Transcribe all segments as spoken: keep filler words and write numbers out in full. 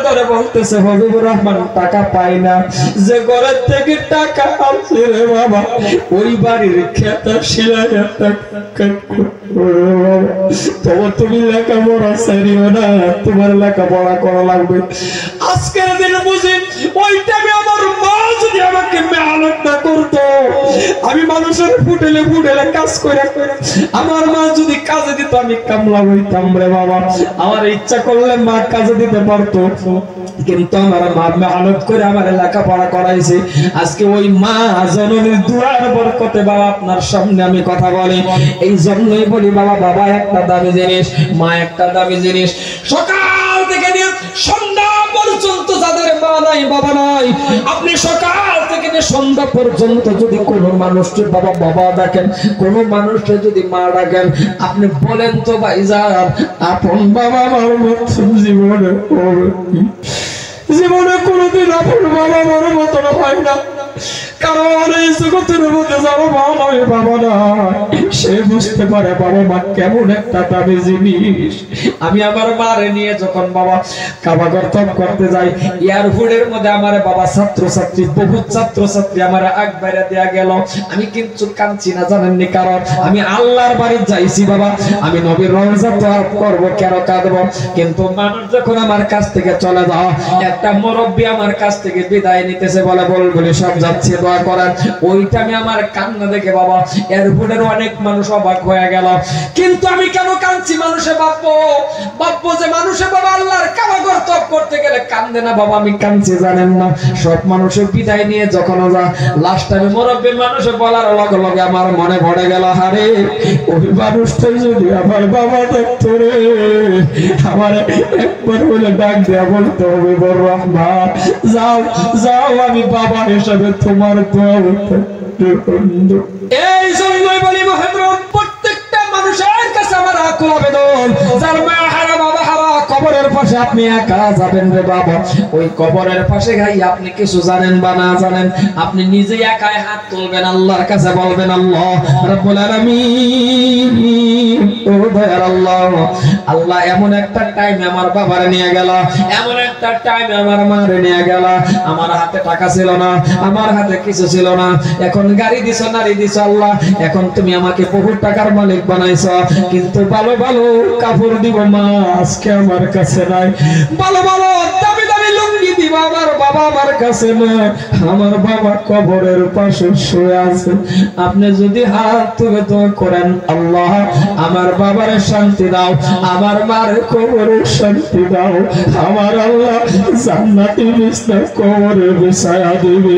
করে বলতেছে হবিবুর রহমান টাকা পাই না, যে ঘরের থেকে টাকা আসছে রে বাবা ওই বাড়ির খেতা শিলাইয়া টাকা তবে তুমি লেখাপড়া ছাড়িও না, তোমার লেখাপড়া করা লাগবে। আজকের দিন বুঝি ওই টাইমে আমার মা যদি আমাকে মেহনত না করতো, আমি মানুষের ফুটেলে ফুটেলে কাজ করে আমার মা যদি কাজে দিত আমি কামলা হইতাম রে বাবা। আমার ইচ্ছা করলে মা কাজে দিতে পারতো, কিন্তু আমার মা মেহনত করে আমার লেখাপড়া করাইছে। আজকে ওই মা জননীর দুয়ার বরকতে বাবা আপনার সামনে আমি কথা বলি, এই জন্যই বলি বাবা বাবা একটা দামি জিনিস, মা একটা দামি জিনিস। সকাল থেকে নিয়ে সন্ধ্যা পর্যন্ত যাদের মা নাই বাবা নাই, আপনি সকাল থেকে নিয়ে সন্ধ্যা পর্যন্ত যদি কোনো মানুষকে বাবা বাবা ডাকেন, কোন মানুষকে যদি মা ডাকেন, আপনি বলেন তো ভাইজান আপন বাবা মার মতো জীবনে জীবনে কোনোদিন আপন বাবা মার মতন হয় না। কারণ এই জগতের মধ্যে যারা মা নয় বাবা না, সে বুঝতে পারে বাবা মা কেমন একটা দামি জিনিস। আমি আমার মারে নিয়ে যখন বাবা কাবা গর্তন করতে যাই, এয়ারপোর্টের মধ্যে আমার বাবা ছাত্র ছাত্রী বহুত ছাত্র ছাত্রী আমার আগ বাইরে দেয়া গেল, আমি কিন্তু কাঁদছি না জানেননি, কারণ আমি আল্লাহর বাড়ি যাইছি বাবা, আমি নবীর রওজা তওয়াফ করব, কেন কাঁদবো? কিন্তু মানুষ যখন আমার কাছ থেকে চলে যাও, একটা মুরব্বী আমার কাছ থেকে বিদায় নিতেছে, বলে বল বলে সব যাচ্ছে দোয়া করার, ওইটা আমি আমার কান্না দেখে বাবা এয়ারপোর্টের অনেক মানুষ অবাক হয়ে গেল। কিন্তু আমি কেন কাঁদছি? মানুষে ভাববো ভাববো যে মানুষে বাবা আল্লাহর কাবা ঘর তওয়াফ করতে গেলে কান্দে না বাবা, আমি কাঁদছি জানেন না। সব মানুষের বিদায় নিয়ে যখন যা লাস্ট টাইমে মুরব্বী মানুষে বলার লগে লগে আমার মনে পড়ে গেল, আরে ওই মানুষটা যদি আমার বাবা দেখতো রে, আমার একবার বলে ডাক দেয়া বলতে হবে বড় রহমান যাও যাও আমি বাবা হিসাবে তোমার দোয়া করতে। এই জন্যই বলি মহেন্দ্র, প্রত্যেকটা মানুষের কাছে আমার আকুল আবেদন, যার মা হারা বাবা হারা কবরের পাশে আপনি একা যাবেন রে বাবা, ওই কবরের পাশে গাই আপনি কিছু জানেন বা না জানেন, আপনি নিজে একাই হাত তুলবেন, আল্লাহর কাছে বলবেন আল্লাহ রাব্বুল আলামিন ও দয়ার আল্লাহ, আল্লাহ এমন একটা টাইম আমার বাবারে নিয়ে গেল, এমন একটা টাইম আমার মারে নিয়ে গেল, আমার হাতে টাকা ছিল না, আমার হাতে কিছু ছিল না, এখন গাড়ি দিছো নারী দিছো আল্লাহ, এখন তুমি আমাকে বহু টাকার মালিক বানাইছো, কিন্তু ভালো ভালো কাপড় দিব মা আজকে আমার কাছে নাই, ভালো ভালো দামি দামি লুঙ্গি দিব আমার বাবা আমার কাছে না, আমার বাবা কবরের পাশে শুয়ে আছে, আপনি যদি হাত তুলে দোয়া করেন আল্লাহ আমার বাবার শান্তি দাও, আমার মার কবরে শান্তি দাও, আমার আল্লাহ জান্নাতি বিছনা কবরে বিছায়া দিবে।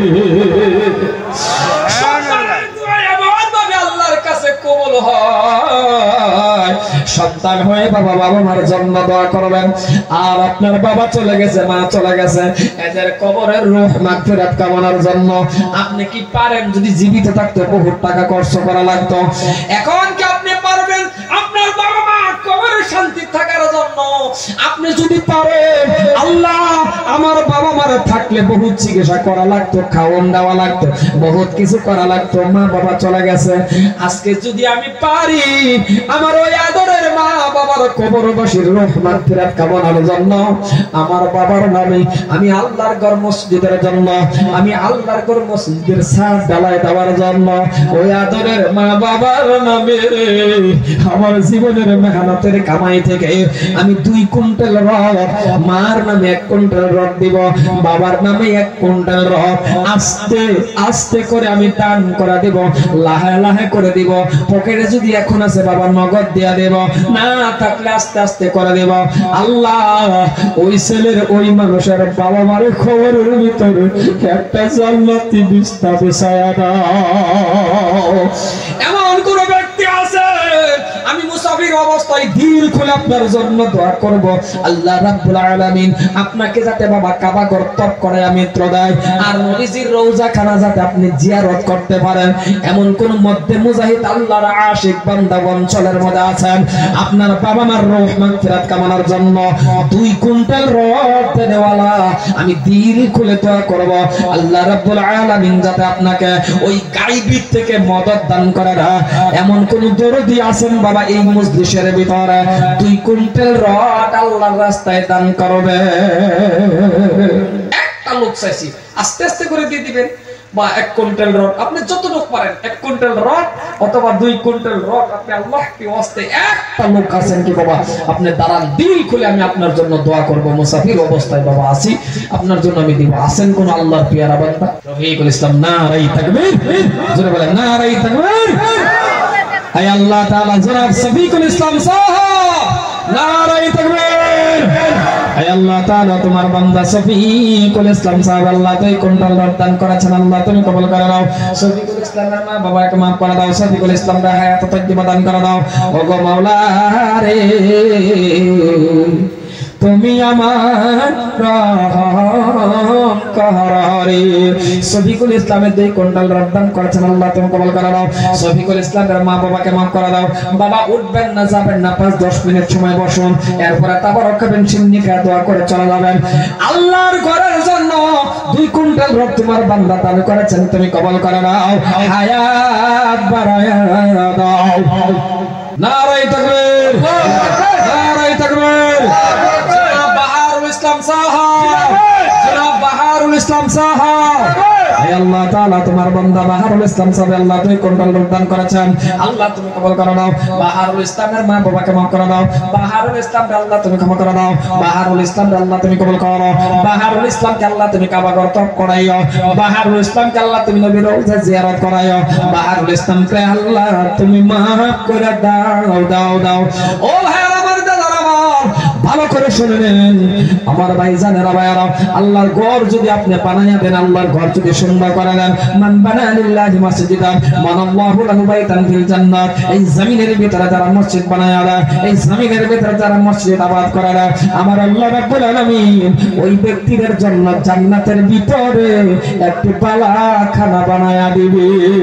সন্তান হয়ে বাবা বাবা মার জন্য দোয়া করবেন, আর আপনার বাবা চলে গেছে মা চলে গেছে, এদের কবরের রূহ মাগফিরাত কামনার জন্য আপনি কি পারেন? যদি জীবিত থাকতে বহুত টাকা খরচ করা লাগতো, এখন কি আপনি পারবেন আপনার বাবা মা কবরে শান্তি থাকার জন্য? আপনি যদি পারেন, আল্লাহ আমার বাবা মার থাকলে বহুত চিকিৎসা করা লাগতো, খাওয়ান দেওয়া লাগতো, বহুত কিছু করা লাগতো, মা বাবা চলে গেছে, আজকে যদি আমি পারি আমার ওই আদরের মা বাবার কবরবাসীর রূহ মাগফিরাত কামনার জন্য, আমার বাবার নামে আমি আল্লাহর ঘর মসজিদের জন্য, আমি আল্লাহর ঘর মসজিদের ছাদ ঢালাই দেওয়ার জন্য, ওই আদরের মা বাবার নামে আমার জীবনের মেহনতের কামাই থেকে আমি দুই কুইন্টাল রড, মার নামে এক কুইন্টাল রড দিব, বাবার নামে এক কুইন্টাল রড, আস্তে আস্তে করে আমি দান করে দেব, লাহে লাহে করে দিব, পকেটে যদি এখন আছে বাবা নগদ দিয়া দেব, না থাকলে আস্তে আস্তে করে দেব। আল্লাহ ওই ছেলের ওই মানুষের বাবা মারে খবরের ভিতরে একটা জান্নাতি বিছনা বিছায়া দাও। এমন কোন ব্যক্তি আছে আমি মুসাফির অবস্থায় দিল খুলে আপনার জন্য দোয়া করব, আল্লাহ রাব্বুল আলামিন আপনাকে যাতে বাবা কাবা ঘর তওয়াফ করে মিত্র দেয়, আর নবীজির রওজা খানা যাতে আপনি জিয়ারত করতে পারেন, এমন কোন মধ্যে মুজাহিদ আল্লাহর আশিক বান্দা অঞ্চলের মধ্যে আছেন, আপনার বাবা মার রূহ মাগফিরাত কামনার জন্য দুই কুইন্টাল রড দেওয়ালা আমি দিল খুলে দোয়া করব, আল্লাহ রাব্বুল আলামিন যাতে আপনাকে ওই গায়বী থেকে মদদ দান করে। এমন কোন দরদি আছেন বাবা এই মজলিসের ভিতরে? ভিতরে দুই কুইন্টাল রড আল্লাহর রাস্তায় দান করবে। একটা লোক চাইছি আস্তে আস্তে করে দিয়ে দিবেন, বা এক কুইন্টাল রড আপনি যতটুকু পারেন, এক কুইন্টাল রড অথবা দুই কুইন্টাল রড আপনি আল্লাহকে ওয়াস্তে একটা লোক আছেন কি বাবা আপনি দাঁড়ান, দিল খুলে আমি আপনার জন্য দোয়া করব, মুসাফির অবস্থায় বাবা আসি আপনার জন্য আমি দিব। আছেন কোন আল্লাহর পিয়ারা বান্দা? রফিকুল ইসলাম নারাই তাকবীর, জোরে বলেন নারাই তাকবীর। আয় আল্লাহ তাআলা জনাব শফিকুল ইসলাম সাহেব নারাই তাকবীর। আয় আল্লাহ তাআলা তোমার বান্দা শফিকুল ইসলাম সাহেব আল্লাহ তুই কুইন্টাল রড দান করেছেন, আল্লাহ তুমি কবুল করে নাও। শফিকুল ইসলামের মা বাবাকে maaf করে দাও, শফিকুল ইসলামের হায়াত তাজ্জিবা দান করে দাও। ওগো মাওলা রে তুমি আমার রহম কররে। শফিকুল ইসলামের দুই কুইন্টাল রড দান করেছেন, আল্লাহ তুমি কবুল করে নাও। শফিকুল ইসলামের মা বাবাকে maaf করে দাও। বাবা উঠবেন না যাবেন না, পাঁচ দশ মিনিট সময় বসুন, এরপরে তাবারক খাবেন, সিন্নিকা দোয়া করে চলে যাবেন। আল্লাহর ঘরের জন্য দুই কুইন্টাল রড তোমার বান্দা দান করেছেন, তুমি কবুল করে নাও, হায়াত বাড়ায়া দাও। নারায়ে তাকবীর, নারায়ে তাকবীর। জনাব বাহারুল ইসলাম সাহেব, জনাব বাহারুল ইসলাম সাহেব, হে আল্লাহ তাআলা তোমার বান্দা বাহারুল ইসলাম সাহেব আল্লাহ তুই কুইন্টাল রড দান করেছেন, আল্লাহ তুমি কবুল করে নাও। বাহারুল ইসলামের মা বাবাকে maaf করে দাও। বাহারুল ইসলামকে আল্লাহ তুমি ক্ষমা করে দাও। বাহারুল ইসলামকে আল্লাহ তুমি কবুল করো। বাহারুল ইসলামকে আল্লাহ তুমি কাবা ঘর তওয়াফ করাইও। বাহারুল ইসলামকে আল্লাহ তুমি নবীর রওজা জিয়ারত করাইও। বাহারুল ইসলামকে আল্লাহ তুমি maaf করে দাও দাও দাও। ও ভাই আমার দাদারা ভালো করে শুনেন আমার ভাইজানেরা ভাইয়ারা, আল্লাহর ঘর যদি আপনি বানায়া দেন, আল্লাহর ঘর যদি সুন্দর করে দেন, মান বানা লিল্লাহি মাসজিদান মানাল্লাহু লাহু বাইতান ফিল জান্নাত, এই জমিনের ভিতরে যারা মসজিদ বানায়া দেয়, এই জমিনের ভিতরে যারা মসজিদ আবাদ করে দেয়, আমার আল্লাহ রাব্বুল আলামিন ওই ব্যক্তিদের জন্য জান্নাতের ভিতরে একটি বালাখানা বানায়া দিবে।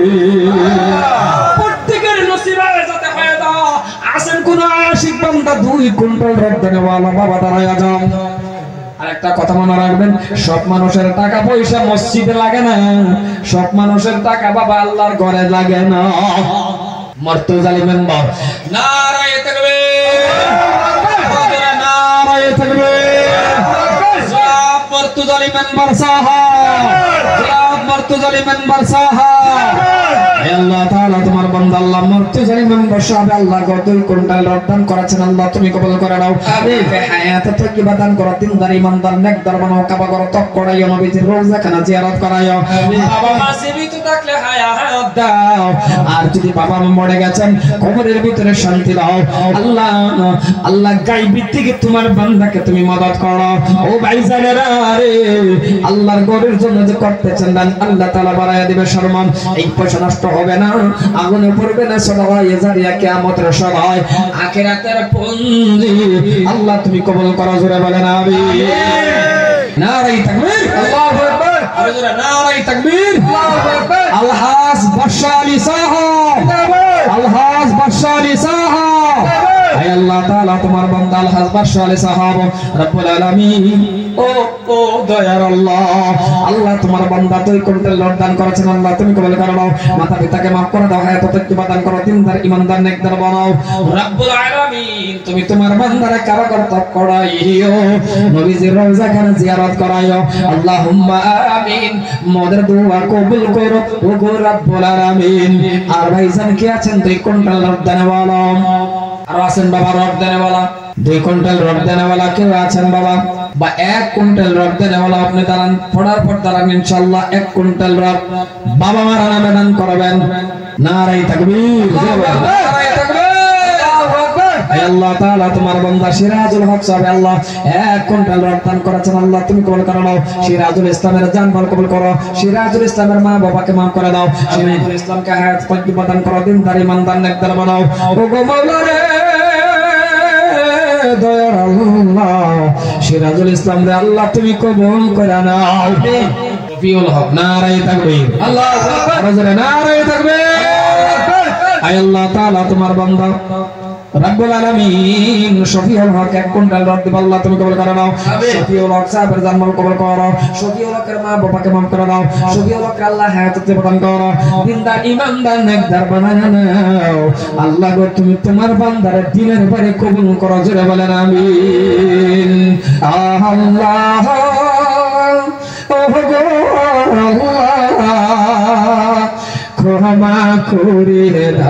প্রত্যেকের নসিবে যাতে হয় না আসেন কোন আশিক বান্দা দুই কুইন্টাল রড দেনেওয়ালা বাবা দাঁড়ায়া যাও। আর একটা কথা মনে রাখবেন, সব মানুষের টাকা পয়সা মসজিদে লাগে না, সব মানুষের টাকা বাবা আল্লাহর ঘরে লাগে না। মর্তুজালি মেম্বার নারায়ে তাকবীর, নারায়ে তাকবীর। জনাব মর্তুজালি মেম্বার সাহেব, জনাব মর্তুজালি মেম্বার সাহেব, হে আল্লাহ তাআলা তোমার বান্দা আল্লাহ মর্তুজালি মেম্বার সাহেব আল্লাহ দুই কুইন্টাল রড দান করেছেন, আল্লাহ তুমি কবুল করে নাও। আমিন। হায়াত তাজ্জিবা দান করো, দিনদার ইমানদার নেকদার বানাও, কাবা ঘর তওয়াফ করাইও, নবীজির রওজাখানা জিয়ারত করাইও। বাবা মা জীবিত থাকলে হায়াত দাও, আর যদি বাবা মা মরে গেছেন কবরের ভিতরে শান্তি দাও। আল্লাহ আল্লাহ গায়বী থেকে তোমার বান্দাকে তুমি মদদ করো। ও ভাইজানেরা রে, আল্লাহর ঘরের জন্য যে করতেছেন দান আল্লাহ তাআলা বাড়ায়া দিবে সম্মান। এই পয়সা নষ্ট হবে না, আগুনে পড়বে না, সদকা জারিয়া কিয়ামতের সময় আখিরাতের পুঁজি আল্লাহ তুমি কবুল করো। জোরে বলেন আমিন। নারায়ে তাকবীর, আল্লাহু আকবার। আর জোরে নারায়ে তাকবীর, আল্লাহু আকবার। আলহাজ বাদশা আলী সাহেব, আলহাজ বাদশা আলী সাহেব, হে আল্লাহ তাআলা তোমার বান্দা আলহাজ বাদশা আলী সাহেব রব্বুল আলামিন, ও ও দয়ার আল্লাহ, আল্লাহ তোমার বান্দা দুই কুইন্টাল রড দান করেছেন, আল্লাহ তুমি কবুল করে নাও। মাতা পিতাকে maaf করে দাও, হায়াত তাজ্জিবা দান করো, দিনদার ইমানদার নেকদার বানাও। রব্বুল আলামিন তুমি তোমার বান্দারে কাবা ঘর তওয়াফ করাইও, নবীজির রওজাখানা জিয়ারত করাইও। আল্লাহুম্মা আমিন। মোদের দোয়া কবুল করো ও গো রব্বুল আলামিন। আর ভাইজান কি আছেন দুই কুইন্টাল রড দেনেওয়ালা? আর আছেন বাবা রড দেনেওয়ালা? দুই কুইন্টাল রড দেনেওয়ালা কেউ আছেন বাবা? বা এক কুইন্টাল রড দেনেওয়ালা আপনি দাঁড়ান, পড়ার পর দাঁড়ান, ইনশাআল্লাহ এক কুইন্টাল রড বাবা মারা নামে দান করবেন। নারায়ে তাকবীর, নারায়ে তাকবীর। আল্লাহ তাআলা তোমার বান্দা সিরাজুল হক সাহেব আল্লাহ এক কুইন্টাল রড দান করেছেন, আল্লাহ তুমি কবুল করে নাও। সিরাজুল ইসলামের জান মাল কবুল করো, সিরাজুল ইসলামের মা বাবাকে maaf করে দাও, সিরাজুল ইসলামকে হায়াত তাজ্জিবা দান করো, দিনদার ইমানদার নেকদার বানাও। ও গো মাওলা রে দয়ার আল্লাহ, সিরাজুল ইসলাম রে আল্লাহ তুমি কবুল করে নাও। রফিউল হক নারায়ে তাকবীর, আল্লাহু আকবার। নারায়ে তাকবীর। আয় আল্লাহ তাআলা তোমার বান্দা রব্বুল আলামিন শফিউল হক এক কুইন্টাল রড দিব আল্লাহ তুমি কবুল করে নাও শফিউল হক সাহেবের জানমাল কবুল করো শফিউল হকের মা বাবাকে মাফ করে দাও শফিউল হক আল্লাহ হায়াত প্রদান করো দিনদার ইমানদার নেকদার বানায় নাও আল্লাহ গো তুমি তোমার বান্দার দিনের পরে কবুল করো জোরে বলেন আমিন আল্লাহ ও গো আল্লাহ ক্ষমা করে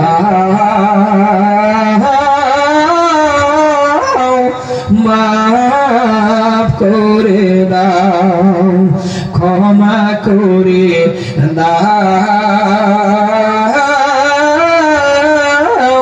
দাও মাফ করে দাও ক্ষমা করে দাও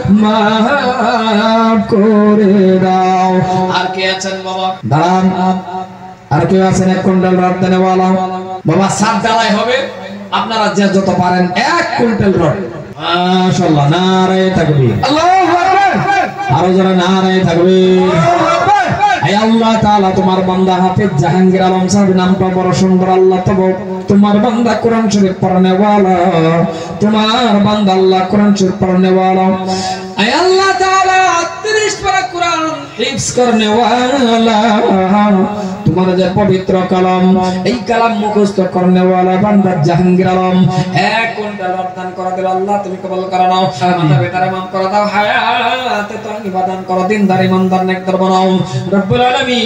মাফ করে দাও। আর কে আছেন বাবা দাঁড়ান, আর কেউ আছেন এক কুইন্টাল রড দেনেওয়ালা বাবা? সাত ডালাই হবে, আপনারা যে যত পারেন এক কুইন্টাল রড। মাশাআল্লাহ, নারায়ে তাকবীর, আল্লাহু আকবার, আরো যারা নারায়ে তাকবীর। হে আল্লাহ তাআলা তোমার বান্দা হাফেজ জাহাঙ্গীর আলম সাহেব নামটা বড় সুন্দর আল্লাহ, তবে তোমার বান্দা কোরআন শরীফ পড়নে ওয়ালা, তোমার বান্দা আল্লাহ কোরআন শরীফ পড়নে ওয়ালা। হে আল্লাহ তাআলা ত্রিশ পারা কোরআন হিফজ করনে ওয়ালা, তোমার যে পবিত্র কালাম এই কালাম মুখস্থ করনে ওয়ালা বান্দা জাহাঙ্গীর আলম এক কুইন্টাল দান করে দিল আল্লাহ তুমি কবুল করে নাও। মাথা বেতারে মাফ করে দাও, হায়াতে তয়্যিবা দান করো, দিনদার ইমানদার নেকদার বানাও। রব্বুল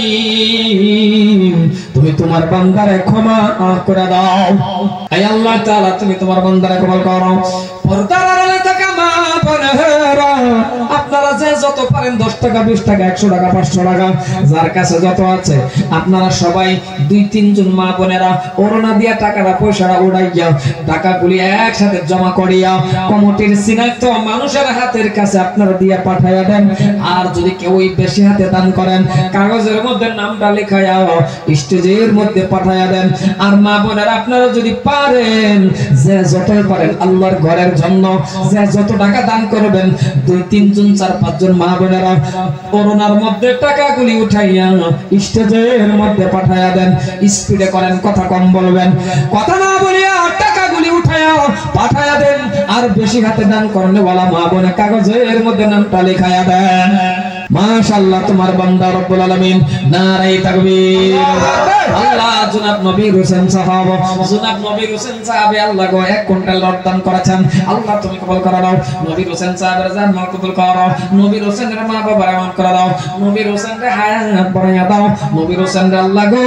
আলামিন তুমি তোমার বান্দারে ক্ষমা করে দাও। হে আল্লাহ তাআলা তুমি তোমার বান্দারে কবুল করো। পর্দার আড়ালে থাকা মা বোনেরা আপনারা যে যত পারেন দশ টাকা বিশ টাকা একশো টাকা পাঁচশো টাকা যার কাছে যত আছে আপনারা সবাই দুই তিনজন মা বোনেরা ওড়না দিয়া টাকাটা পয়সাটা উড়াইয়া টাকাগুলি একসাথে জমা করিয়া কমিটির সিনাক্ত মানুষের হাতের কাছে আপনারা দিয়া পাঠাইয়া দেন। আর যদি কেউ বেশি হাতে দান করেন কাগজের মধ্যে নামটা লেখাইয়া স্টেজের মধ্যে পাঠাইয়া দেন। আর মা বোনেরা আপনারা যদি পারেন যে যতই পারেন আল্লাহর ঘরের জন্য যে যত টাকা দান করবেন দুই তিনজন চার পাঁচজন মা বোনেরা করোনার মধ্যে টাকাগুলি উঠাইয়া স্টেজের মধ্যে পাঠাইয়া দেন। স্পিডে করেন, কথা কম বলবেন, কথা না বলিয়া টাকাগুলি উঠাইয়া পাঠাইয়া দেন। আর বেশি হাতে দান করলে ওয়ালা মা বোনে কাগজের মধ্যে নামটা লেখাইয়া দেন। মাশাআল্লাহ তোমার বান্দা রব্বুল আলামিন নারায়ে তাকবীর। আল্লাহ জনাব নবীর হোসেন সাহেব জনাব নবীর হোসেন সাহেব আল্লাহ গো এক কুইন্টাল রড দান করেছেন আল্লাহ তুমি কবুল করে নাও। নবীর হোসেন সাহেবের জান মাল কবুল করো, নবীর হোসেনের মা বাবার মাফ করে দাও, নবীর হোসেনের হায়াত বাড়াইয়া দাও। নবীর হোসেনের আল্লাহ গো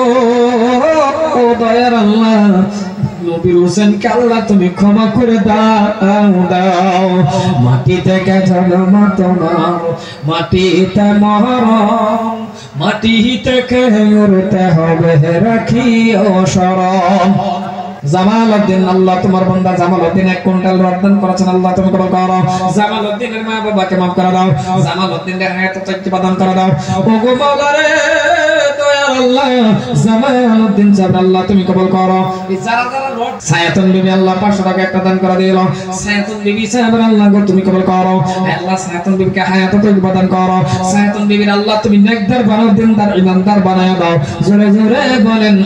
ও দয়ার আল্লাহ নবীর হোসেনকে আল্লাহ তুমি ক্ষমা করে দাও দাও। মাটি থেকে জন্ম তোমার মাটিতে মরণ, মাটি থেকে উড়তে হবে রাখিও শরণ। জামালউদ্দিন আল্লাহ তোমার বান্দা জামালউদ্দিন এক কুইন্টাল রড দান করেছেন আল্লাহ তুমি কবুল করো। জামালউদ্দিনের মা বাবাকে মাফ করে দাও, জামালউদ্দিনের হায়াত তয়্যিবা দান করে দাও। ওগো মাওলা রে দয়ার আল্লাহ জামালউদ্দিন সাহেব আল্লাহ তুমি কবুল করো। এই যারা যারা রড সায়াতুন বিবি আল্লাহ পাঁচশো টাকা একটা দান করে দিল, সায়াতুন বিবি সাহেব আল্লাহ গো তুমি কবুল করো। আল্লাহ সায়াতুন বিবিকে হায়াত তয়্যিবা দান করো। সায়াতুন বিবির আল্লাহ তুমি নেকদার বানাও, দিনদার ইমানদার বানায় দাও। জোরে জোরে বলেন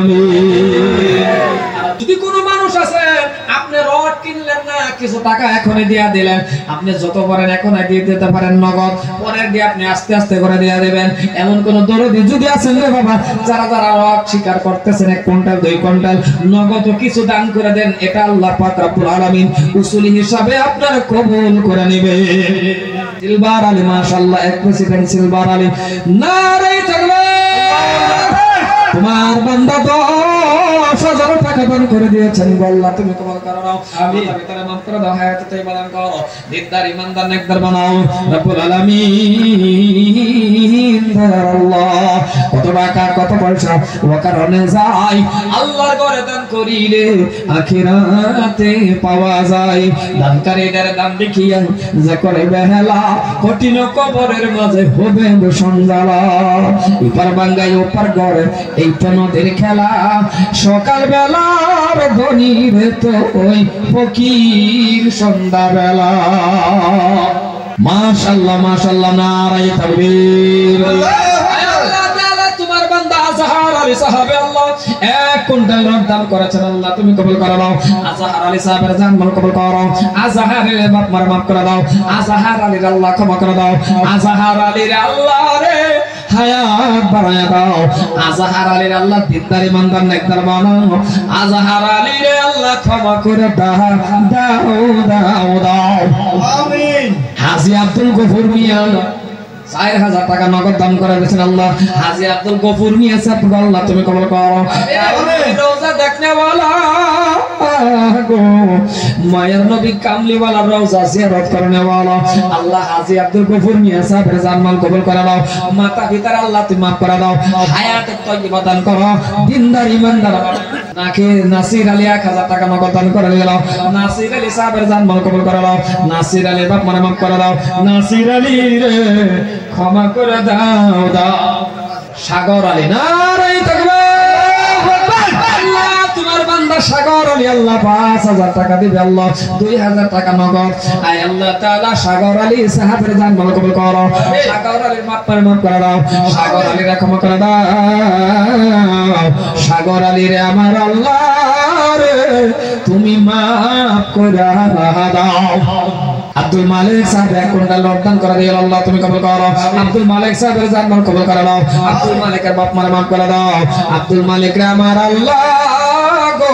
আমিন। যদি কোনো মানুষ আছে আপনি রড কিনলেন না, কিছু টাকা এখনই দিয়া দিলেন, আপনি যত পারেন এখনই দিয়ে দিতে পারেন নগদ, পরের দিয়ে আপনি আস্তে আস্তে করে দিয়ে দিবেন। এমন কোন দরদি যদি আছেন রে বাবা যারা যারা রড স্বীকার করতেছেন এক কুইন্টাল দুই কুইন্টাল নগদ কিছু দান করে দেন, এটা আল্লাহ পাক রব্বুল আলামিন উসুলি হিসাবে আপনার কবুল করে নেবে। সিলভার আলী মাশাআল্লাহ এক প্রেসিডেন্ট সিলভার আলী নারায়ে তাকবীর। তোমার বান্দা দশ হাজার টাকা দান করে দিয়েছেন আল্লাহ তুমি কবুল করে নাও। আমিন। ভিতরে মাফ করে দাও, হায়াত তয়্যিবা দান করো, দিনদার ইমানদার নেকদার বানাও রব্বুল আলামিন। আল্লাহ কত টাকা কত পয়সা ও কারণে যায় আল্লাহর ঘরে দান করিলে আখিরাতে পাওয়া যায়। দানকারীদের দান দেখিয়া যে করে বেহেলা কঠিন কবরের মাঝে হবে সঞ্জালা। এপার বাঙ্গাই ওপার ঘরে এই তো নদীর খেলা, সকাল বেলার ধনীর তো ওই ফকির সন্ধ্যা বেলা। মাশাআল্লাহ মাশাআল্লাহ নারায়ে তাকবীর। আল্লাহ তাআলা তোমার বান্দা আজহার আলী সাহাবে আল্লাহ এক কুইন্টাল রড দান করেছেন আল্লাহ তুমি কবুল করে নাও আজহার আলী সাহাবের জান মাল কবুল করো আজহারের বাপ মার মাফ করে দাও আজহার আলীর আল্লাহ ক্ষমা করে দাও আজহার আলীর আল্লাহ রে হায়াত বাড়ায়া দাও আজহার আলীর আল্লাহ দিনদার ইমানদার নেকদার বানাও আজহার আলীর আল্লাহ ক্ষমা করে দাও দাও দাও দাও আমিন হাজী আব্দুল গফুর মিয়া চার হাজার টাকা নগদ দান করে দিয়েছেন আল্লাহ হাজী আব্দুল গফুর মিয়া সাহেব আল্লাহ তুমি কবুল করো রওজা দেখনে वाला গো মায়ের নবী কামলিওয়ালা রওজা জিয়ারত করনে वाला আল্লাহ হাজী আব্দুল গফুর মিয়া সাহেবের জানমাল কবুল করে দাও মাতা পিতার আল্লাহ তুমি maaf করে দাও হায়াত তয়্যিবা দান করো দিনদার ইমানদার নাকি নাসির আলী এক হাজার টাকা নগদ দান করে দিল নাসির আলী সাহেবের জানমাল কবুল করে দাও নাসির আলী বাপ মার maaf করে দাও নাসির আলী রে ক্ষমা করে দাও দাও সাগর আলী নারায়ে তাকবীর আল্লাহ তোমার বান্দা সাগর আলী আল্লাহ পাঁচ হাজার টাকা দিবে আল্লাহ দুই হাজার টাকা নগদ আয় আল্লাহ তাআলা সাগর আলী সাহাবের জানমাল কবুল করো সাগর আলীর মাপ করে maaf করে দাও সাগর আলী রে ক্ষমা করে দাও সাগর আলী রে আমার আল্লাহ রে তুমি maaf করে দাও আব্দুল মালিক সাহেব এক কুইন্টাল রড দান করে দিও আল্লাহ তুমি কবুল করো আব্দুল মালিক সাহেবের জানমাল কবুল করে দাও আব্দুল মালিকের বাপ মার maaf করে দাও আব্দুল মালিক রে আমার আল্লাহ গো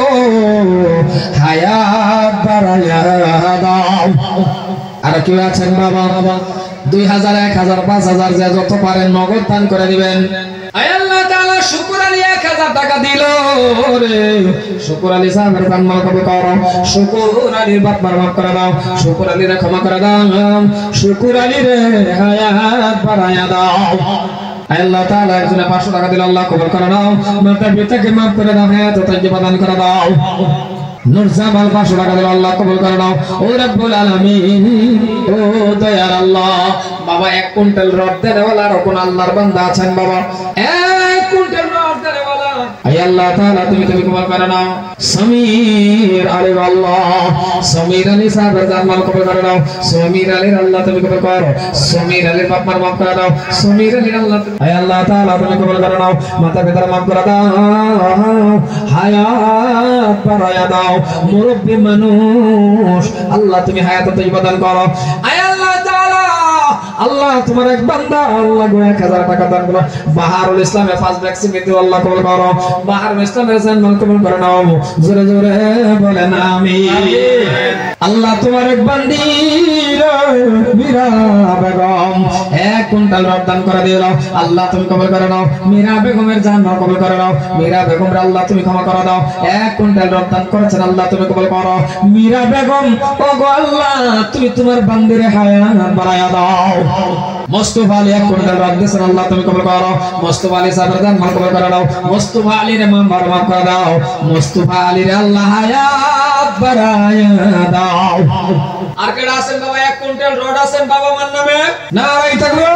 হায়াত বাড়ায়া দাও আর কি আছেন বাবা দুই হাজার এক হাজার পাঁচ হাজার যে যত পারেন নগদ দান করে দিবেন আয় আল্লাহ তাআলা শুকর আলী এক হাজার টাকা দিল রে শুকর আলী সাহেবের জানমাল কবুল করো শুকর আলীর বাপ মার maaf করে দাও শুকর আলী রে ক্ষমা করে দাও শুকর আলী রে হায়াত বাড়ায়া দাও আল্লাহ তাআলা একজনে পাঁচশো টাকা দিল আল্লাহ কবুল করে নাও মাতা পিতাকে maaf করে দাও হায়াত তয়্যিবা দান করে দাও নূর জামাল পাঁচশো টাকা দিল আল্লাহ কবুল করে নাও ও রব্বুল আলামিন ও দয়ার আল্লাহ বাবা এক কুইন্টাল রড দেওয়ালা আর কোন আল্লাহর বান্দা আছেন বাবা এক কুইন্টাল রড দেওয়ালা আয় আল্লাহ তাআলা তুমি তুমি কবুল করে নাও সমীর আলী আল্লাহ সমীর আলী সাহেবের জানমাল কবুল করে নাও সমীর আলীর আল্লাহ তুমি কবুল করো সমীর আলীর বাপ মার maaf করে দাও সমীর আলীর আল্লাহ আয় আল্লাহ তাআলা তুমি কবুল করে নাও মাতা পিতার maaf করে দাও হায়াত বাড়ায়া দাও মুরব্বি মানুষ আল্লাহ তুমি হায়াত তয়্যিবা দান করো আয় আল্লাহ তাআলা আল্লাহ তোমার এক বান্দা আল্লাহ গো এক হাজার টাকা দান করো বাহারুল ইসলামের ফার্স্ট ভ্যাকসিন দিতে আল্লাহ কবুল করো বাহারুল ইসলামের জানমাল কবুল করে নাও জোরে জোরে বলেন আমিন আল্লাহ তোমার এক বান্দি মীরা বেগম এক কুইন্টাল রড দান করে দিও আল্লাহ তুমি কবুল করে নাও মীরা বেগমের জানমাল কবুল করে নাও মীরা বেগম রে আল্লাহ তুমি ক্ষমা করে দাও এক কুইন্টাল রড দান করেছেন আল্লাহ তুমি কবুল করো মীরা বেগম ওগো আল্লাহ তুমি তোমার বান্দির হায়াত বাড়ায়া দাও মুস্তাফা আলী এক কুইন্টাল রড দিয়েছেন আল্লাহ তুমি কবুল করো মুস্তাফা আলী সাহেবের জানমাল কবুল করে নাও মুস্তাফা আলী রে maaf করে দাও মুস্তাফা আলী রে আল্লাহ হায়াত বাড়ায়া দাও আর কেডা আছেন বাবা এক কুইন্টাল রড আছেন বাবা মান নামে নারায়ে তাকবীর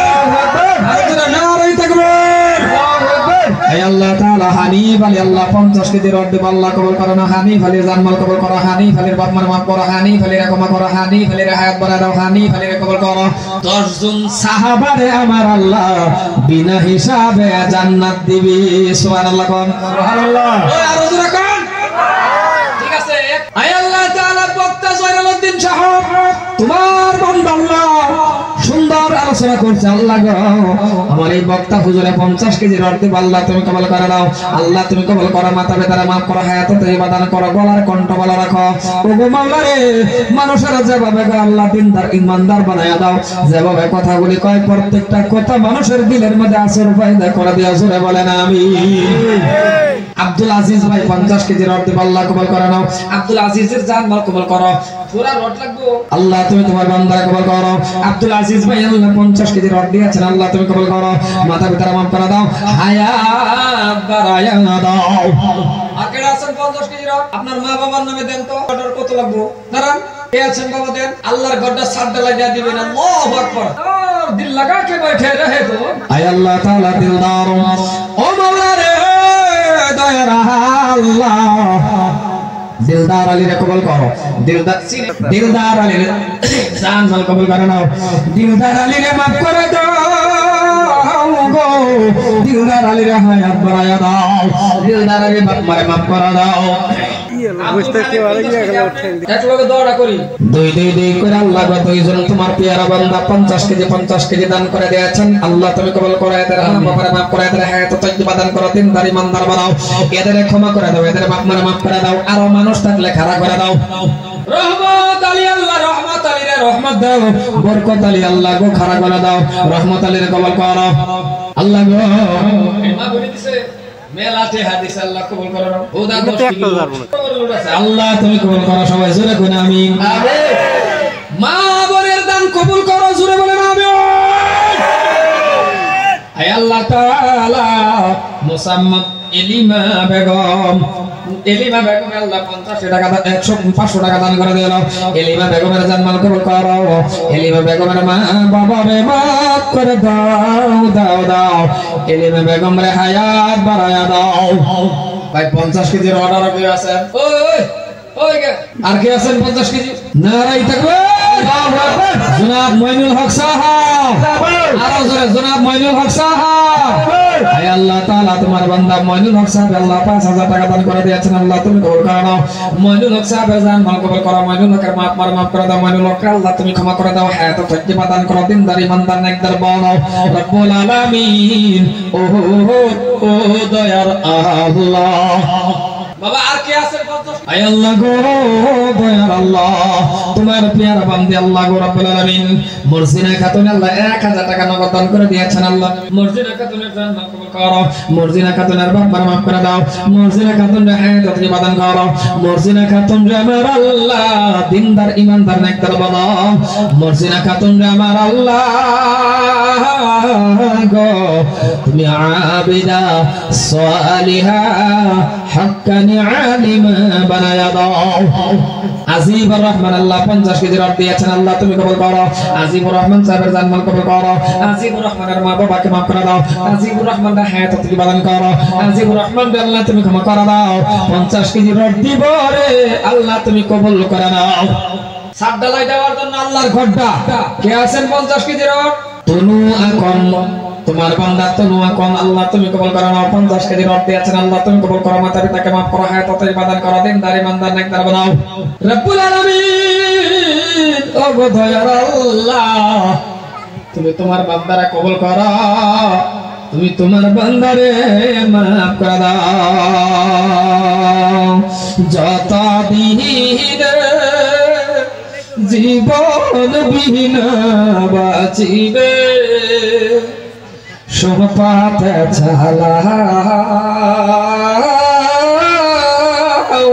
নারায়ে তাকবীর আয় আল্লাহ তাআলা হানিফ আলী আল্লাহ পঞ্চাশ কেজি রড দেব আল্লাহ কবুল করো না হানিফ আলীর জানমাল কবুল করো হানিফ আলীর বাপ মার maaf করো হানিফ আলীর ক্ষমা করো হানিফ আলীর হায়াত বাড়ায় দাও হানিফ আলীর কবুল করো দশ জন সাহাবারে আমার আল্লাহ বিনা হিসাবে জান্নাত দিবি সুবহানাল্লাহ কোন সুবহানাল্লাহ ওই আর জোরে কোন ঠিক আছে আয় আল্লাহ তাআলা বক্তা জয়নুদ্দিন সাহেব তোমার বান্দা আল্লাহ সুন্দর আলোচনা করছে আল্লাহ গো আমার এই বক্তা হুজুরে পঞ্চাশ কেজি রড দেব আল্লাহ তুমি কবুল করে নাও আল্লাহ তুমি কবুল করো মাতা পিতারে maaf করো হায়াত তয়্যিবা দান করো গলার কণ্ঠ ভালো রাখো ওগো মাওলা রে মানুষেরা যেভাবে গো আল্লাহ দিনদার ইমানদার বানায়া দাও যেভাবে কথাগুলি কয় প্রত্যেকটা কথা মানুষের দিলের মধ্যে আসর পয়দা করে দিয়া জোরে বলেন আমিন আব্দুল আজিজ ভাই পঞ্চাশ কেজি রড দেব আল্লাহ কবুল করে নাও আব্দুল আজিজের জানমাল কবুল করো পুরা রড লাগবো আল্লাহ তুমি তোমার বান্দারে কবুল করো আব্দুল আজিজ ভাই আল্লাহ পঞ্চাশ কেজি রড দিয়েছেন আল্লাহ তুমি কবুল করো মাতা পিতারে maaf করে দাও হায়াত বাড়ায়া দাও আর কেডা আছেন পঞ্চাশ কেজি রড আপনার মা বাবার নামে দেন তো অর্ডার কত লাগবো দাঁড়ান কে আছেন বাবা দেন আল্লাহর গড্ডা সাদা লাগিয়ে দিবেন আল্লাহু আকবার আর দিল লাগা কে बैठे रहे তো আয় আল্লাহ তাআলা দিলদার ও মাওলা রে দয়ার আল্লাহ দিলদার আলী রে কবুল করো দিলদার দিলদার আলী রে জানমাল কবুল করে নাও দিলদার আলী রে maaf করে দাও গো গো দিলদার আলীর হায়াত বাড়ায়া দাও দিলদার আলী বাপ মারে মাফ করে দাও দুই দুই দুই করে আল্লাহ গো দুইজন তোমার পেয়ারা বান্দা পঞ্চাশ কেজি পঞ্চাশ কেজি দান করে দিয়েছেন আল্লাহ তুমি কবুল করে এদের বাবারে মাফ করে এদের হায়াত তাইয়্যিবা দান করো দিনদার ইমানদার বানাও এদের ক্ষমা করে দাও এদের বাপ মারে মাফ করে দাও আরো মানুষ থাকলে খাড়া করে দাও রহমত আলী আল্লাহ রহমত আলী রে রহমত দাও বরকত আলী আল্লাহ গো খাড়া করে দাও রহমত আলী রে কবুল করো আল্লাহ গো মা বলে দিছে মেলাতে হাদিস আল্লাহ কবুল করো ওদা দশ আল্লাহ তুমি কবুল করো সবাই জোরে কোন আমিন আমিন মা বোনের দান কবুল করো জোরে বলেন আমিন আয় আল্লাহ তাআলা মুসাম্মাদ এলিমা বেগম এলিমা বেগম আল্লাহ পঞ্চাশ টাকা একশো পাঁচশো টাকা দান করে দিল এলিমা বেগমের জানমাল কবুল করো এলিমা বেগমের মা বাবা রে মাফ করে দাও দাও দাও এলিমা বেগম রে হায়াত বাড়ায়া দাও ভাই পঞ্চাশ কেজির অর্ডার কি আছে ওই ওই আর কি আছেন পঞ্চাশ কেজি নারাই থাকবে জনাব মইনুল হক সাহেব আরো জোরে জনাব মইনুল হক সাহেব আয় আল্লাহ তাআলা তোমার বান্দা মইনুল হক সাহেব আল্লাহ পাঁচ হাজার টাকা দান করে দিয়েছেন আল্লাহ তুমি কবুল করে নাও মইনুল হক সাহেবের জান মাল কবুল করো মইনুল হকের মাফ মার মাফ করে দাও মইনুল হক আল্লাহ তুমি ক্ষমা করে দাও হায়াত তাইয়্যিবা দান করো দিনদার ইমানদার নেকদার বানাও রব্বুল আলামিন ও ও দয়ার আল্লাহ বাবা আর কে আছে আয় আল্লাহ গো দয়ার আল্লাহ তোমার পেয়ারা বান্দে আল্লাহ গো রব্বুল আলামিন মর্জিনা খাতুন আল্লাহ এক হাজার টাকা নগদ দান করে দিয়েছেন আল্লাহ মর্জিনা খাতুনের জান মাফ করো মর্জিনা খাতুনের বাপ মার মাফ করে দাও মর্জিনা খাতুন রে হায়াত তাইয়্যিবা দান করো মর্জিনা খাতুন রে আমার আল্লাহ দিনদার ইমানদার নেকদার বানাও মর্জিনা খাতুন রে আমার আল্লাহ গো তুমি আবিদা সালিহা হাক্কানি আলিমা বানায়া দাও আজিবুর রহমান আল্লাহ পঞ্চাশ কেজি রড দিয়েছেন আল্লাহ তুমি কবুল করো আজিবুর রহমান সাহেবের জানমাল কবুল করো আজিবুর রহমানের মা বাবাকে মাফ করে দাও আজিবুর রহমান রে হায়াত তাইয়্যিবা দান করো আজিবুর রহমান রে আল্লাহ তুমি ক্ষমা করে দাও পঞ্চাশ কেজি রড দিব রে আল্লাহ তুমি কবুল করে নাও সাত ডালাই দেওয়ার জন্য আল্লাহর ঘরটা কে আছেন পঞ্চাশ কেজি রড তনু আকন তোমার বান্দা তনু আকন আল্লাহ তুমি কবুল করে নাও পঞ্চাশ কেজি রড দিয়েছেন আল্লাহ তুমি কবুল করো মাতা পিতাকে মাফ করো হায়াত তাইয়্যিবা দান করো দিনদার ইমানদার নেকদার বানাও রব্বুল আলামিন ও গো দয়ার আল্লাহ তুমি তোমার বান্দারে কবুল করো তুমি তোমার বান্দারে মাফ করে দাও যত দিন জীবন বিহীন বাঁচিবে সুপাতে চালাও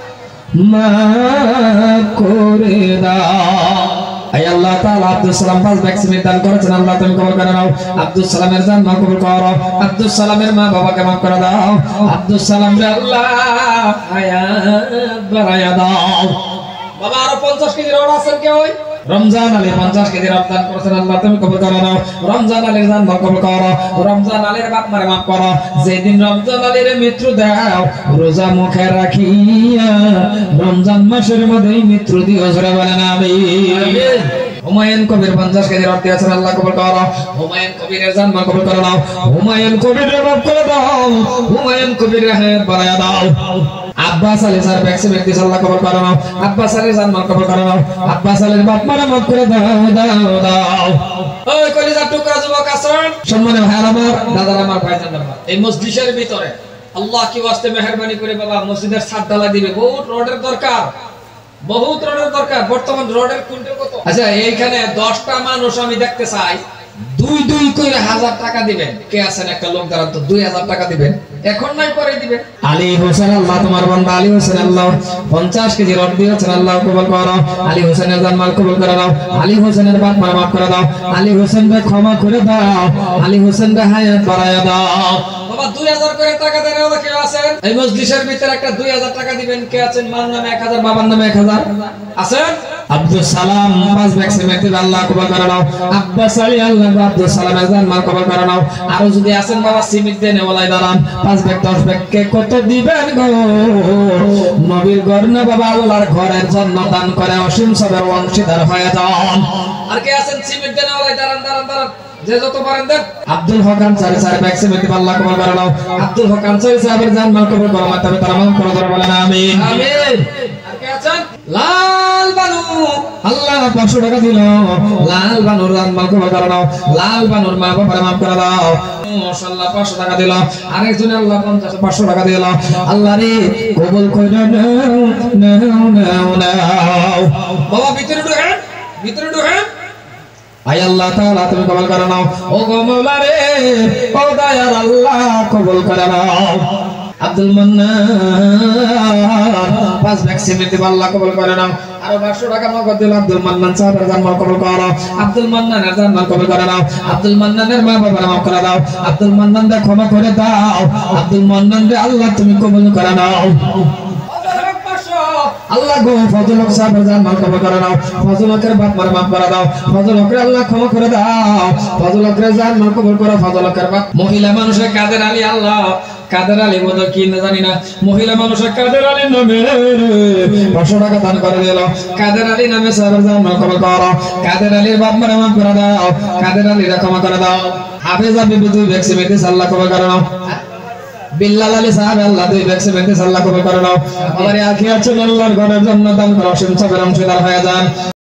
মাফ করে দাও আয় আল্লাহ তাআলা আব্দুল সালাম পাঁচ ভ্যাকসিন দান করেছেন আল্লাহ তুমি কবুল করে নাও আব্দুল সালামের জান মাফ কবুল করো আব্দুল সালামের মা বাবাকে মাফ করে দাও আব্দুল সালাম রে আল্লাহ হায়াত বাড়ায়া দাও বাবা আরো পঞ্চাশ কেজি রড আছেন কে ওই রমজান আলী পঞ্চাশ কেজি রড দান করেছেন আল্লাহ তুমি কবুল করে নাও রমজান আলীর জান মাফ কবুল করো রমজান আলীর বাপ মারে মাফ করো যেদিন রমজান আলীর মৃত্যু দাও রোজা মুখে রাখিয়া রমজান মাসের মধ্যেই মৃত্যু দিও জোরে বলেন আমিন হুমায়ুন কবির পঞ্চাশ কেজি রড দিয়েছেন আল্লাহ কবুল করো হুমায়ুন কবিরের জান মাফ কবুল করে নাও হুমায়ুন কবিরের মাফ করে দাও হুমায়ুন কবিরের হায়াত বাড়ায়া দাও আব্বাস আলী স্যার ভ্যাকসিন দিয়েছেন আল্লাহ কবুল করে নাও আব্বাস আলীর জান মাফ কবুল করে নাও আব্বাস আলীর বাপ মারে মাফ করে দাও দাও দাও ওই কলিজার টুকরা যুবক আছেন সম্মানিত ভাই আমার দাদার আমার ভাইজান আমার এই মসজিদের ভিতরে আল্লাহ কি ওয়াস্তে মেহেরবানি করে বাবা মসজিদের ছাদ ঢালাই দিবে বহুত রডের দরকার বহুত রডের দরকার বর্তমান রডের কুইন্টাল কত আচ্ছা এইখানে দশটা মানুষ আমি দেখতে চাই দুই দুই করে হাজার টাকা দিবেন কে আছেন একটা লোক দাঁড়ান তো দুই হাজার টাকা দিবেন এখন নাই পরে দিবেন আলী হোসেন আল্লাহ তোমার বান্দা আলী হোসেন আল্লাহ পঞ্চাশ কেজি রড দিয়েছেন আল্লাহ কবুল করো আলী হোসেনের জানমাল কবুল করে দাও আলী হোসেনের বাপ মা মাফ করে দাও আলী হোসেনকে ক্ষমা করে দাও আলী হোসেনকে হায়াত বাড়ায়া দাও বাবা দুই হাজার করে টাকা দেন ওরা কে আছেন এই মসজিদের ভিতরে একটা দুই হাজার টাকা দিবেন কে আছেন মার নামে এক হাজার বাবার নামে এক হাজার আছেন আব্দুল সালাম পাঁচ ভ্যাকসিন দিবেন আল্লাহ কবুল করে নাও আব্বাস আলী আল্লাহ আব্দুল সালামের জানমাল কবুল করে নাও আর যদি আছেন বাবা সিমিত দেন ওলাই দাঁড়ান পাঁচ ব্যাগ দশ ব্যাগ কে কত দিবেন গো নবীর ঘর না বাবা আল্লাহর ঘরের জন্য দান করে অসীম সবের অংশীদার হয়ে যান আর কে আছেন সিমিত দেন ওলাই দাঁড়ান দাঁড়ান দাঁড়ান যে যত পারেন দেন। আব্দুল হক আনসারী সাহেব ভ্যাকসিন দিতে আল্লাহ কবুল করে নাও। আব্দুল হক আনসারী সাহেবের জান মাল কবুল করো, মাতাবে তারা মাল করে ধরে বলেন আমিন আমিন। আর কে আছেন? লাল বানু আল্লাহ পাঁচশো টাকা দিল। লাল বানুর জান মাল কবুল করে নাও। লাল বানুর মা বাবার মাফ করে দাও। মাশাআল্লাহ পাঁচশো টাকা দিল। আরেকজন আল্লাহ পঞ্চাশ পাঁচশো টাকা দিল। আল্লাহ রে কবুল করে নাও নাও নাও নাও। বাবা ভিতরে ঢোকেন, ভিতরে ঢোকেন। আয় আল্লাহ তাআলা তুমি কবুল করে নাও। ও গো মাওলা রে, ও দয়ার আল্লাহ কবুল করে নাও। আব্দুল মান্নান পাঁচ ভ্যাকসিন দিতে আল্লাহ কবুল করে নাও। আরো পাঁচশো টাকা নগদ দিল। আব্দুল মান্নান সাহেবের জান মাল কবুল করো। আব্দুল মান্নানের জান মাল কবুল করে নাও। আব্দুল মান্নানের মা বাবার মাফ করে দাও। আব্দুল মান্নানকে ক্ষমা করে দাও। আব্দুল মান্নানকে আল্লাহ তুমি কবুল করে নাও। আল্লাহ গো ফজল হক সাহেবের জান মাল কবুল করে নাও। ফজল হকের বাপ মার মাফ করে দাও। ফজল হকের আল্লাহ ক্ষমা করে দাও। ফজল হকের জান মাল কবুল করো। ফজল হকের বাপ মহিলা মানুষের কাদের আলী আল্লাহ কাদের আলী বোধ কি না জানি না, মহিলা মানুষের কাদের আলী নামে পাঁচশো টাকা দান করে দিল। কাদের আলী নামে সাহেবের জান মাল কবুল করো। কাদের আলীর বাপ মার মাফ করে দাও। কাদের আলীর ক্ষমা করে দাও। হাফেজা বিবি দুই ভ্যাকসিন দিতে আল্লাহ কবুল করে নাও। বিল্লাল আলী সাহেব আল্লাহ দুই ভ্যাকসিন দিতে আল্লাহ কবুল করে নাও। আমার আখিরাত আল্লাহর ঘরের জন্য দান করো। অসীম সবের অংশীদার হয়ে যান।